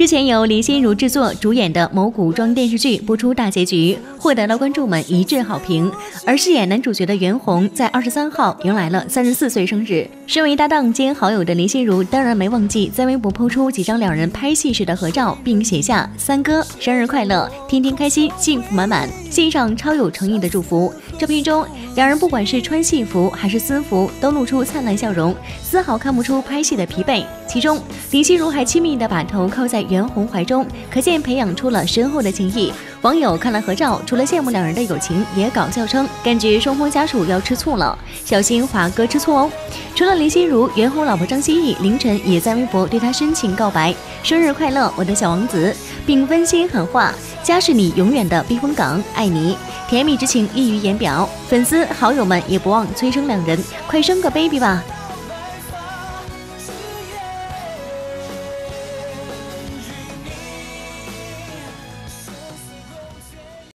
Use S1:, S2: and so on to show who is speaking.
S1: 日前由林心如制作主演的某古装电视剧播出大结局，获得了观众们一致好评。而饰演男主角的袁弘在23号迎来了34岁生日。身为搭档兼好友的林心如当然没忘记在微博抛出几张两人拍戏时的合照，并写下三哥生日快乐，天天开心，幸福满满，献上超有诚意的祝福。照片中，两人不管是穿戏服还是私服，都露出灿烂笑容，丝毫看不出拍戏的疲惫。其中，林心如还亲密地把头靠在袁弘怀中，可见培养出了深厚的情谊。网友看了合照，除了羡慕两人的友情，也搞笑称感觉双方家属要吃醋了，小心华哥吃醋哦。除了林心如，袁弘老婆张歆艺凌晨也在微博对他深情告白，生日快乐，我的小王子，并温馨喊话：家是你永远的避风港，爱你。甜蜜之情溢于言表，粉丝好友们也不忘催生两人，快生个 baby 吧。